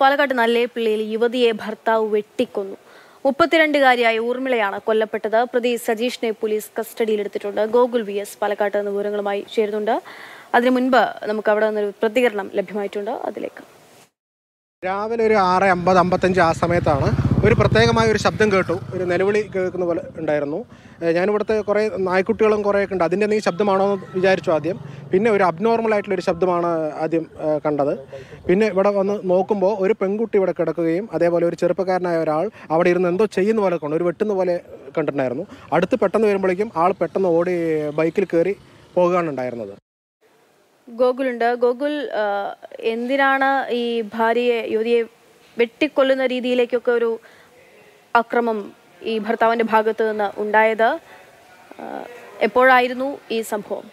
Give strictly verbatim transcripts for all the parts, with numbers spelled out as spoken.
പാലക്കാട് നല്ലേപ്പിള്ളിയിൽ യുവതിയെ ഭർത്താവ് വെട്ടിക്കൊന്നു. മുപ്പത്തിരണ്ടുകാരിയായ ഊർമിളയാണ് കൊല്ലപ്പെട്ടത്. പ്രതി സജീഷിനെ പോലീസ് കസ്റ്റഡിയിലെടുത്തിട്ടുണ്ട്. ഗോകുൽ വി എസ് പാലക്കാട്ട് നിന്ന് വിവരങ്ങളുമായി ചേരുന്നുണ്ട്. അതിനു മുൻപ് നമുക്ക് അവിടെ നിന്നൊരു പ്രതികരണം ലഭ്യമായിട്ടുണ്ട്. അതിലേക്ക് രാവിലെ ഒരു ആറ് അമ്പത് അമ്പത്തഞ്ച് ആ സമയത്താണ് ഒരു പ്രത്യേകമായ ഒരു ശബ്ദം കേട്ടു. ഒരു നിലവിളി കേൾക്കുന്ന പോലെ ഉണ്ടായിരുന്നു. ഞാനിവിടുത്തെ കുറേ നായ്ക്കുട്ടികളും കുറേയൊക്കെ ഉണ്ട്. അതിൻ്റെ എന്തെങ്കിലും ശബ്ദമാണോ എന്ന് വിചാരിച്ചു ആദ്യം. പിന്നെ ഒരു അബ്നോർമൽ ആയിട്ടുള്ളൊരു ശബ്ദമാണ് ആദ്യം കണ്ടത്. പിന്നെ ഇവിടെ വന്ന് നോക്കുമ്പോൾ ഒരു പെൺകുട്ടി ഇവിടെ കിടക്കുകയും അതേപോലെ ഒരു ചെറുപ്പക്കാരനായ ഒരാൾ അവിടെ ഇരുന്ന് എന്തോ ചെയ്യുന്ന പോലെ കൊണ്ട് ഒരു വെട്ടുന്ന പോലെ കണ്ടിട്ടുണ്ടായിരുന്നു. അടുത്ത് പെട്ടെന്ന് വരുമ്പോഴേക്കും ആൾ പെട്ടെന്ന് ഓടി ബൈക്കിൽ കയറി പോകുകയാണ് ഉണ്ടായിരുന്നത്. ഗോകുലുണ്ട്. ഗോകുൽ, എന്തിനാണ് ഈ ഭാര്യയെ യുവതിയെ വെട്ടിക്കൊല്ലുന്ന രീതിയിലേക്കൊക്കെ ഒരു അക്രമം ഈ ഭർത്താവിന്റെ ഭാഗത്ത് നിന്ന് ഉണ്ടായത്? എപ്പോഴായിരുന്നു ഈ സംഭവം?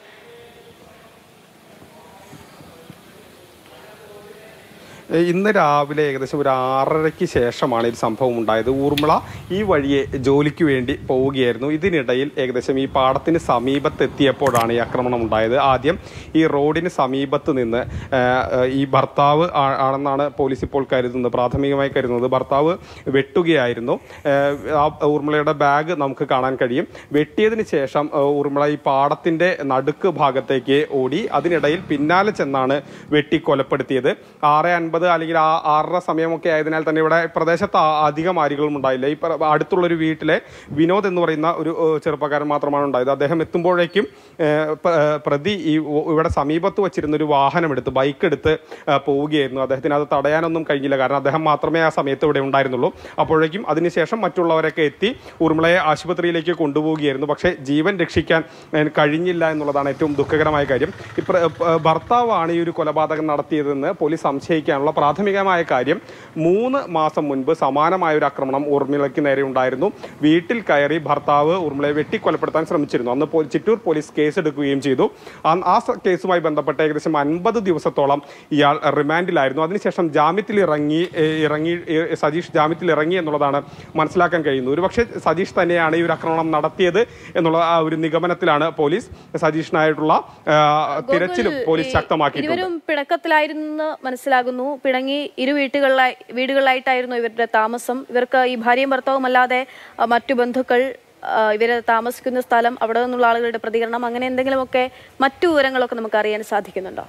ഇന്ന് രാവിലെ ഏകദേശം ഒരു ആറരയ്ക്ക് ശേഷമാണ് ഈ സംഭവം ഉണ്ടായത്. ഊർമിള ഈ വഴിയെ ജോലിക്ക് വേണ്ടി പോവുകയായിരുന്നു. ഇതിനിടയിൽ ഏകദേശം ഈ പാടത്തിന് സമീപത്തെത്തിയപ്പോഴാണ് ഈ ആക്രമണം ഉണ്ടായത്. ആദ്യം ഈ റോഡിന് സമീപത്ത് നിന്ന് ഈ ഭർത്താവ് ആണെന്നാണ് പോലീസ് ഇപ്പോൾ കരുതുന്നത്, പ്രാഥമികമായി കരുതുന്നത്. ഭർത്താവ് വെട്ടുകയായിരുന്നു. ആ ഊർമിളയുടെ ബാഗ് നമുക്ക് കാണാൻ കഴിയും. വെട്ടിയതിന് ശേഷം ഊർമിള ഈ പാടത്തിൻ്റെ നടുക്ക് ഭാഗത്തേക്ക് ഓടി. അതിനിടയിൽ പിന്നാലെ ചെന്നാണ് വെട്ടി കൊലപ്പെടുത്തിയത്. ആറ് അൻപത് അല്ലെങ്കിൽ ആ ആറര സമയമൊക്കെ ആയതിനാൽ തന്നെ ഇവിടെ പ്രദേശത്ത് അധികം ആരുകളും ഉണ്ടായില്ല. ഈ അടുത്തുള്ളൊരു വീട്ടിലെ വിനോദ് എന്ന് പറയുന്ന ഒരു ചെറുപ്പക്കാരൻ മാത്രമാണ് ഉണ്ടായത്. അദ്ദേഹം എത്തുമ്പോഴേക്കും പ്രതി ഈ ഇവിടെ സമീപത്ത് വച്ചിരുന്ന ഒരു വാഹനം എടുത്ത് ബൈക്ക് എടുത്ത് പോവുകയായിരുന്നു. അദ്ദേഹത്തിന് അത് തടയാനൊന്നും കഴിഞ്ഞില്ല, കാരണം അദ്ദേഹം മാത്രമേ ആ സമയത്ത് ഇവിടെ ഉണ്ടായിരുന്നുള്ളൂ. അപ്പോഴേക്കും അതിനുശേഷം മറ്റുള്ളവരൊക്കെ എത്തി ഊർമിളയെ ആശുപത്രിയിലേക്ക് കൊണ്ടുപോവുകയായിരുന്നു. പക്ഷേ ജീവൻ രക്ഷിക്കാൻ കഴിഞ്ഞില്ല എന്നുള്ളതാണ് ഏറ്റവും ദുഃഖകരമായ കാര്യം. ഈ ഭർത്താവാണ് ഈ ഒരു കൊലപാതകം നടത്തിയതെന്ന് പോലീസ് സംശയിക്കാനുള്ള പ്രാഥമികമായ കാര്യം. മൂന്ന് മാസം മുൻപ് സമാനമായ ഒരു ആക്രമണം ഊർമിളയ്ക്ക് നേരെ ഉണ്ടായിരുന്നു. വീട്ടിൽ കയറി ഭർത്താവ് ഊർമിളയെ വെട്ടിക്കൊലപ്പെടുത്താൻ ശ്രമിച്ചിരുന്നു. അന്ന് ചിറ്റൂർ പോലീസ് കേസെടുക്കുകയും ചെയ്തു. ആ കേസുമായി ബന്ധപ്പെട്ട് ഏകദേശം അൻപത് ദിവസത്തോളം ഇയാൾ റിമാൻഡിലായിരുന്നു. അതിനുശേഷം ജാമ്യത്തിൽ ഇറങ്ങി ഇറങ്ങി സജീഷ് ജാമ്യത്തിൽ ഇറങ്ങി എന്നുള്ളതാണ് മനസ്സിലാക്കാൻ കഴിയുന്നത്. ഒരുപക്ഷെ സജീഷ് തന്നെയാണ് ഈ ഒരു ആക്രമണം നടത്തിയത് എന്നുള്ള ആ ഒരു നിഗമനത്തിലാണ് പോലീസ്. സജീഷിനായിട്ടുള്ള തിരച്ചിലും പോലീസ് ശക്തമാക്കിയിട്ടുണ്ട്. പിണക്കത്തിലായിരുന്നു മനസ്സിലാകുന്നു. പിണങ്ങി ഇരു വീട്ടുകളിലായി വീടുകളിലായിട്ടായിരുന്നു ഇവരുടെ താമസം. ഇവർക്ക് ഈ ഭാര്യയും ഭർത്താവും അല്ലാതെ മറ്റു ബന്ധുക്കൾ, ഇവരെ താമസിക്കുന്ന സ്ഥലം, അവിടെ നിന്നുള്ള ആളുകളുടെ പ്രതികരണം, അങ്ങനെ എന്തെങ്കിലുമൊക്കെ മറ്റു വിവരങ്ങളൊക്കെ നമുക്ക് അറിയാൻ സാധിക്കുന്നുണ്ടോ?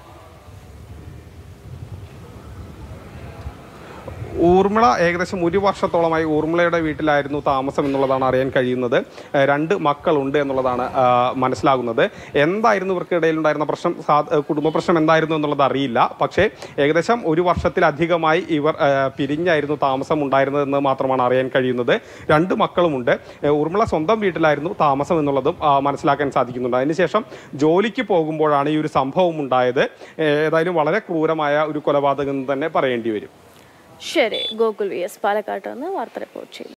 ഊർമിള ഏകദേശം ഒരു വർഷത്തോളമായി ഊർമിളയുടെ വീട്ടിലായിരുന്നു താമസം എന്നുള്ളതാണ് അറിയാൻ കഴിയുന്നത്. രണ്ട് മക്കളുണ്ട് എന്നുള്ളതാണ് മനസ്സിലാകുന്നത്. എന്തായിരുന്നു ഇവർക്കിടയിലുണ്ടായിരുന്ന പ്രശ്നം, കുടുംബ പ്രശ്നം എന്തായിരുന്നു എന്നുള്ളത് അറിയില്ല. പക്ഷേ ഏകദേശം ഒരു വർഷത്തിലധികമായി ഇവർ പിരിഞ്ഞായിരുന്നു താമസം ഉണ്ടായിരുന്നതെന്ന് മാത്രമാണ് അറിയാൻ കഴിയുന്നത്. രണ്ട് മക്കളുമുണ്ട്. ഊർമിള സ്വന്തം വീട്ടിലായിരുന്നു താമസം എന്നുള്ളതും മനസ്സിലാക്കാൻ സാധിക്കുന്നുണ്ട്. അതിനുശേഷം ജോലിക്ക് പോകുമ്പോഴാണ് ഈ ഒരു സംഭവം ഉണ്ടായത്. ഏതായാലും വളരെ ക്രൂരമായ ഒരു കൊലപാതകം തന്നെ പറയേണ്ടി വരും. ശരി, ഗോകുൽ വി എസ് പാലക്കാട്ട് നിന്ന് വാർത്ത റിപ്പോർട്ട് ചെയ്തു.